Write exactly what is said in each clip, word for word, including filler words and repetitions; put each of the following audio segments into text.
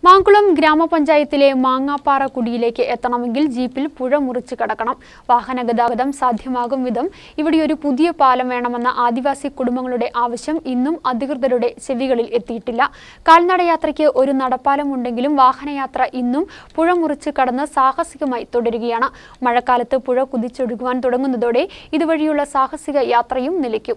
മാങ്കുളം ഗ്രാമപഞ്ചായത്തിലെ മാങ്ങാപ്പാറ കുടിയിലേക്ക് എത്തണമെങ്കിൽ ജീപ്പിൽ പുഴ മുറിച്ച് കടക്കണം. വാഹന ഗതാഗതം സാധ്യമാകും വിധം ഇവിടെയൊരു പുതിയ പാലം വേണമെന്ന ആദിവാസി കുടുംബങ്ങളുടെ ആവശ്യം ഇന്നും അധികൃതരുടെ ചെവികളിൽ എത്തിയിട്ടില്ല. കാൽനടയാത്രയ്ക്ക് ഒരു നടപ്പാലം ഉണ്ടെങ്കിലും വാഹനയാത്ര ഇന്നും പുഴ മുറിച്ച് കടന്ന് സാഹസികമായി തുടരുകയാണ്. മഴക്കാലത്ത് പുഴ കുതിച്ചൊഴുകുവാൻ തുടങ്ങുന്നതോടെ ഇതുവഴിയുള്ള സാഹസിക യാത്രയും നിലയ്ക്കും.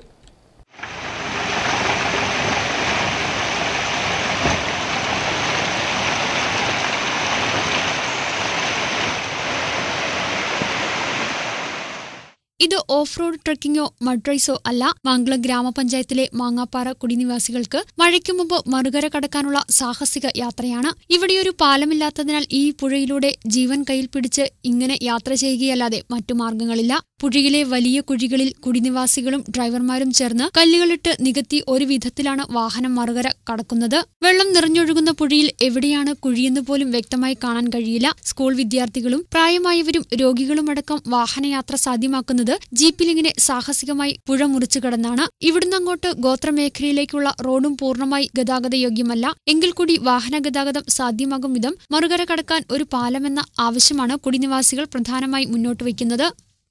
ഇത് ഓഫ് റോഡ് ട്രക്കിങ്ങോ മഡ് റൈസോ അല്ല. മാങ്കുളം ഗ്രാമപഞ്ചായത്തിലെ മാങ്ങാപ്പാറ കുടിനിവാസികൾക്ക് മഴയ്ക്കു മുമ്പ് മറുകര കടക്കാനുള്ള സാഹസിക യാത്രയാണ്. ഇവിടെയൊരു പാലമില്ലാത്തതിനാൽ ഈ പുഴയിലൂടെ ജീവൻ കയ്യിൽ പിടിച്ച് ഇങ്ങനെ യാത്ര ചെയ്യുകയല്ലാതെ മറ്റു മാർഗങ്ങളില്ല. പുഴയിലെ വലിയ കുഴികളിൽ കുടിനിവാസികളും ഡ്രൈവർമാരും ചേർന്ന് കല്ലുകളിട്ട് നികത്തി ഒരു വിധത്തിലാണ് വാഹനം മറുകര കടക്കുന്നത്. വെള്ളം നിറഞ്ഞൊഴുകുന്ന പുഴയിൽ എവിടെയാണ് കുഴിയെന്ന് പോലും വ്യക്തമായി കാണാൻ കഴിയില്ല. സ്കൂൾ വിദ്യാർത്ഥികളും പ്രായമായവരും രോഗികളുമടക്കം വാഹനയാത്ര സാധ്യമാക്കുന്നത് ജീപ്പിലിങ്ങനെ സാഹസികമായി പുഴ മുറിച്ചു കടന്നാണ്. ഇവിടുന്ന് അങ്ങോട്ട് ഗോത്രമേഖലയിലേക്കുള്ള റോഡും പൂർണ്ണമായി ഗതാഗത യോഗ്യമല്ല. എങ്കിൽ കൂടി വാഹന ഗതാഗതം സാധ്യമാകും വിധം മറുകര കടക്കാൻ ഒരു പാലമെന്ന ആവശ്യമാണ് കുടിനിവാസികൾ പ്രധാനമായി മുന്നോട്ട് വയ്ക്കുന്നത്.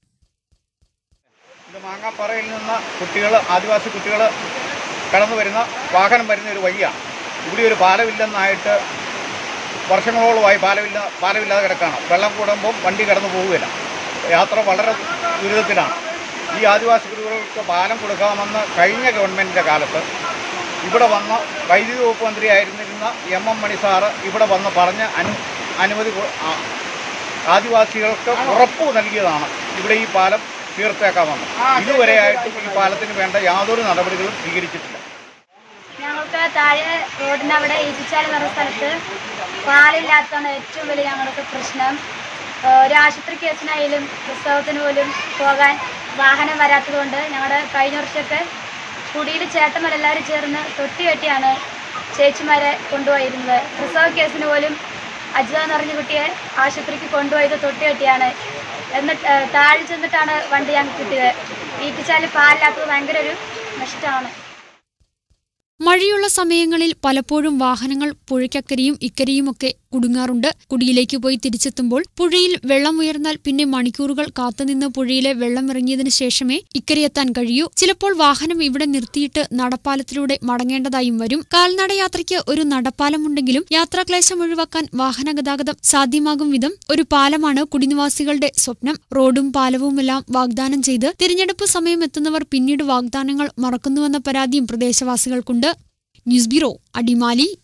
മാങ്ങാപ്പാറയിൽ നിന്ന് കുട്ടികൾ ആദിവാസി കുട്ടികൾ കടന്നു വരുന്ന വാഹനം വരുന്ന ഒരു വഴിയാണ്. ഇവിടെ ഒരു പാലമില്ലെന്നായിട്ട് വർഷങ്ങളോളമായി പാലമില്ല പാലമില്ലാതെ കിടക്കുകയാണ്. വെള്ളം കൂടുമ്പം വണ്ടി കടന്നു പോവുകയില്ല. യാത്ര വളരെ ദുരിതത്തിലാണ്. ഈ ആദിവാസി കുട്ടികൾക്ക് പാലം കൊടുക്കാമെന്ന് കഴിഞ്ഞ ഗവൺമെൻറ്റിൻ്റെ കാലത്ത് ഇവിടെ വന്ന വൈദ്യുതി വകുപ്പ് മന്ത്രിയായിരുന്നിരുന്ന എം എം മണി സാറ് ഇവിടെ വന്ന് പറഞ്ഞ് അനു അനുമതി ആദിവാസികൾക്ക് ഉറപ്പ് നൽകിയതാണ് ഇവിടെ ഈ പാലം തീർത്തേക്കാമെന്ന്. ഇതുവരെയായിട്ടും ഈ പാലത്തിന് വേണ്ട യാതൊരു നടപടികളും സ്വീകരിച്ചിട്ടില്ല. ഞങ്ങൾക്ക് താഴെ റോഡിൻ്റെ അവിടെ ഈറ്റിച്ചാൽ എന്ന സ്ഥലത്ത് പാലില്ലാത്തതാണ് ഏറ്റവും വലിയ ഞങ്ങൾക്ക് പ്രശ്നം. ഒരു ആശുപത്രി കേസിനായാലും പുസ്തകത്തിന് പോലും പോകാൻ വാഹനം വരാത്തതുകൊണ്ട് ഞങ്ങളുടെ കഴിഞ്ഞ വർഷമൊക്കെ കുടിയിൽ ചേട്ടന്മാരെല്ലാവരും ചേർന്ന് തൊട്ടി കെട്ടിയാണ് ചേച്ചിമാരെ കൊണ്ടുപോയിരുന്നത്. പ്രസവ കേസിന് പോലും അജിത എന്ന് പറഞ്ഞ കുട്ടിയെ ആശുപത്രിക്ക് കൊണ്ടുപോയത് തൊട്ടി കെട്ടിയാണ്. എന്നിട്ട് താഴെ ചെന്നിട്ടാണ് വണ്ടി ഞങ്ങൾക്ക് കിട്ടിയത്. ഈറ്റിച്ചാൽ പാലില്ലാത്തത് ഭയങ്കര ഒരു നഷ്ടമാണ്. മഴയുള്ള സമയങ്ങളിൽ പലപ്പോഴും വാഹനങ്ങൾ പുഴയ്ക്കക്കരയും ഇക്കരയുമൊക്കെ കുടുങ്ങാറുണ്ട്. കുടിയിലേക്ക് പോയി തിരിച്ചെത്തുമ്പോൾ പുഴയിൽ വെള്ളം ഉയർന്നാൽ പിന്നെ മണിക്കൂറുകൾ കാത്തുനിന്ന് പുഴയിലെ വെള്ളം ഇറങ്ങിയതിനു ശേഷമേ ഇക്കരയെത്താൻ കഴിയൂ. ചിലപ്പോൾ വാഹനം ഇവിടെ നിർത്തിയിട്ട് നടപ്പാലത്തിലൂടെ മടങ്ങേണ്ടതായും വരും. കാൽനടയാത്രയ്ക്ക് ഒരു നടപ്പാലമുണ്ടെങ്കിലും യാത്രാക്ലേശം ഒഴിവാക്കാൻ വാഹന ഗതാഗതം സാധ്യമാകും വിധം ഒരു പാലമാണ് കുടിനിവാസികളുടെ സ്വപ്നം. റോഡും പാലവുമെല്ലാം വാഗ്ദാനം ചെയ്ത് തിരഞ്ഞെടുപ്പ് സമയം എത്തുന്നവർ പിന്നീട് വാഗ്ദാനങ്ങൾ മറക്കുന്നുവെന്ന പരാതിയും പ്രദേശവാസികൾക്കുണ്ട്. News bureau, Adimali.